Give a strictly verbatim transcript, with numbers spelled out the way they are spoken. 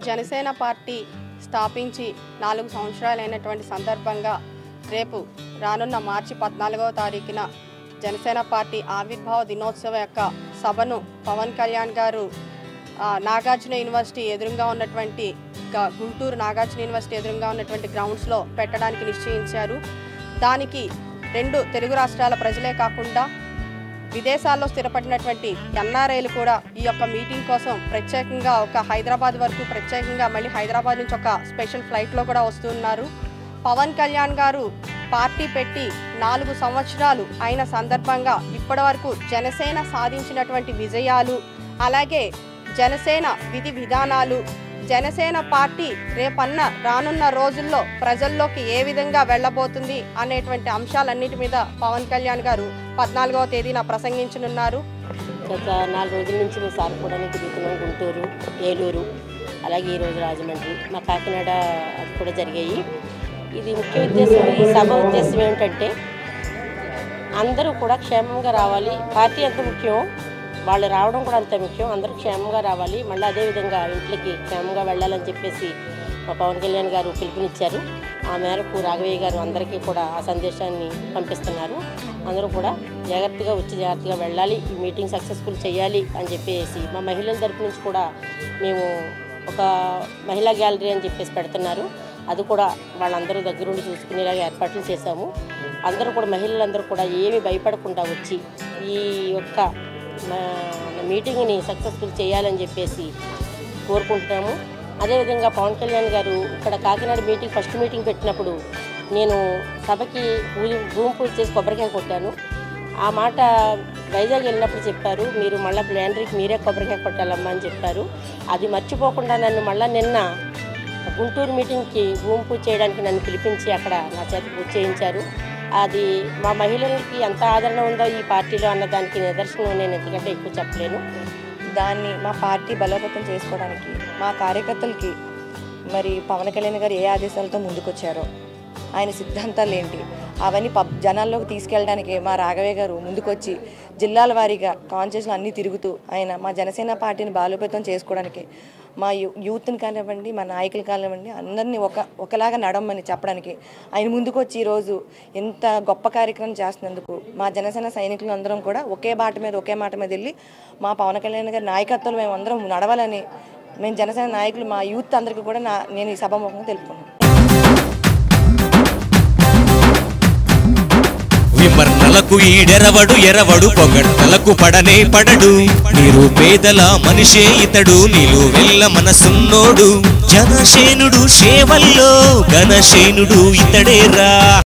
Janasena party స్థాపించి నాలుగు సంవత్సరాలైనటువంటి సందర్భంగా రేపు రానున్న మార్చి పద్నాలుగవ తారీఖున జనసేన పార్టీ ఆవిర్భావ దినోత్సవ యొక్క సభను పవన్ కళ్యాణ్ గారు నాగార్జున యూనివర్సిటీ ఎదురుగా ఉన్నటువంటి గుంటూరు నాగార్జున యూనివర్సిటీ ఎదురుగా ఉన్నటువంటి గ్రౌండ్స్లో పెట్టడానికి నిశ్చయించారు. దానికి రెండు తెలుగు రాష్ట్రాల ప్రజలే కాకుండా విదేశాల్లో స్థిరపడినటువంటి ఎన్ఆర్ఐలు కూడా ఈ యొక్క మీటింగ్ కోసం ప్రత్యేకంగా ఒక హైదరాబాద్ వరకు ప్రత్యేకంగా మళ్ళీ హైదరాబాద్ నుంచి ఒక స్పెషల్ ఫ్లైట్లో కూడా వస్తున్నారు. పవన్ కళ్యాణ్ గారు పార్టీ పెట్టి నాలుగు సంవత్సరాలు అయిన సందర్భంగా ఇప్పటి వరకు జనసేన సాధించినటువంటి విజయాలు, అలాగే జనసేన విధి విధానాలు, జనసేన పార్టీ రేపన్న రానున్న రోజుల్లో ప్రజల్లోకి ఏ విధంగా వెళ్ళబోతుంది అనేటువంటి అంశాలన్నిటి మీద పవన్ కళ్యాణ్ గారు పద్నాలుగవ తేదీన ప్రసంగించనున్నారు. గత నాలుగు రోజుల నుంచి మేము సార్కోవడానికి తిరుగుతున్నాం. గుంటూరు, ఏలూరు, అలాగే ఈరోజు రాజమండ్రి, మా కాకినాడ అది కూడా జరిగాయి. ఇది ముఖ్య ఉద్దేశం, ఈ సభ ఉద్దేశం ఏమిటంటే అందరూ కూడా క్షేమంగా రావాలి. పార్టీ ఎంత ముఖ్యం, వాళ్ళు రావడం కూడా అంత ముఖ్యం. అందరూ క్షేమంగా రావాలి, మళ్ళీ అదేవిధంగా ఇంట్లోకి క్షేమంగా వెళ్ళాలని చెప్పేసి మా పవన్ కళ్యాణ్ గారు పిలుపునిచ్చారు. ఆ మేరకు రాఘవయ్య గారు అందరికీ కూడా ఆ సందేశాన్ని పంపిస్తున్నారు. అందరూ కూడా జాగ్రత్తగా వచ్చి జాగ్రత్తగా వెళ్ళాలి, ఈ మీటింగ్ సక్సెస్ఫుల్ చేయాలి అని చెప్పేసి మా మహిళల తరపు నుంచి కూడా మేము ఒక మహిళా గ్యాలరీ అని చెప్పేసి పెడుతున్నారు. అది కూడా వాళ్ళందరూ దగ్గరుండి చూసుకునేలాగా ఏర్పాట్లు చేశాము. అందరూ కూడా మహిళలందరూ కూడా ఏమీ భయపడకుండా వచ్చి ఈ యొక్క మీటింగ్ని సక్సెస్ఫుల్ చేయాలని చెప్పేసి కోరుకుంటున్నాము. అదేవిధంగా పవన్ కళ్యాణ్ గారు ఇక్కడ కాకినాడ మీటింగ్ ఫస్ట్ మీటింగ్ పెట్టినప్పుడు నేను సభకి భూమి పూజ చేసి కొబ్బరికాయ కొట్టాను. ఆ మాట వైజాగ్ వెళ్ళినప్పుడు చెప్పారు, మీరు మళ్ళీ ప్లానరీకి మీరే కొబ్బరికాయ కొట్టాలమ్మా అని చెప్పారు. అది మర్చిపోకుండా నన్ను మళ్ళీ నిన్న గుంటూరు మీటింగ్కి భూమి పూజ చేయడానికి నన్ను పిలిపించి అక్కడ నా చేత పూజ చేయించారు. అది మా మహిళలకి ఎంత ఆదరణ ఉందో ఈ పార్టీలో అన్న దానికి నిదర్శనం. నేను ఎందుకంటే ఎక్కువ చెప్పలేను. దాన్ని మా పార్టీ బలోపేతం చేసుకోవడానికి మా కార్యకర్తలకి మరి పవన్ కళ్యాణ్ గారు ఏ ఆదేశాలతో ముందుకొచ్చారో, ఆయన సిద్ధాంతాలు ఏంటి, అవన్నీ పబ్ జనాల్లోకి తీసుకెళ్ళడానికి మా రాఘవయ్య గారు ముందుకొచ్చి జిల్లాల వారీగా కాన్స్టిట్యూషన్ అన్నీ తిరుగుతూ ఆయన మా జనసేన పార్టీని బలోపేతం చేసుకోవడానికి మా యూ యూత్ని కానివ్వండి, మా నాయకులు కానివ్వండి, అందరినీ ఒక ఒకలాగా నడవమని చెప్పడానికి ఆయన ముందుకు వచ్చి ఈరోజు ఎంత గొప్ప కార్యక్రమం చేస్తున్నందుకు మా జనసేన సైనికులు అందరం కూడా ఒకే బాట మీద ఒకే మాట మీద వెళ్ళి మా పవన్ కళ్యాణ్ గారి నాయకత్వంలో మేము అందరం నడవాలని మేము జనసేన నాయకులు మా యూత్ అందరికీ కూడా నా నేను ఈ సభాముఖంగా తెలుపుకున్నాను. విమర్నలకు ఈడెరవడు ఎరవడు, పొగడ్తలకు పడనే పడడు, నీరు పేదల మనిషే ఇతడు, నీలు వెళ్ళ మనసున్నోడు, జనసేనుడు సేవల్లో ఘనసేనుడు ఇతడేరా.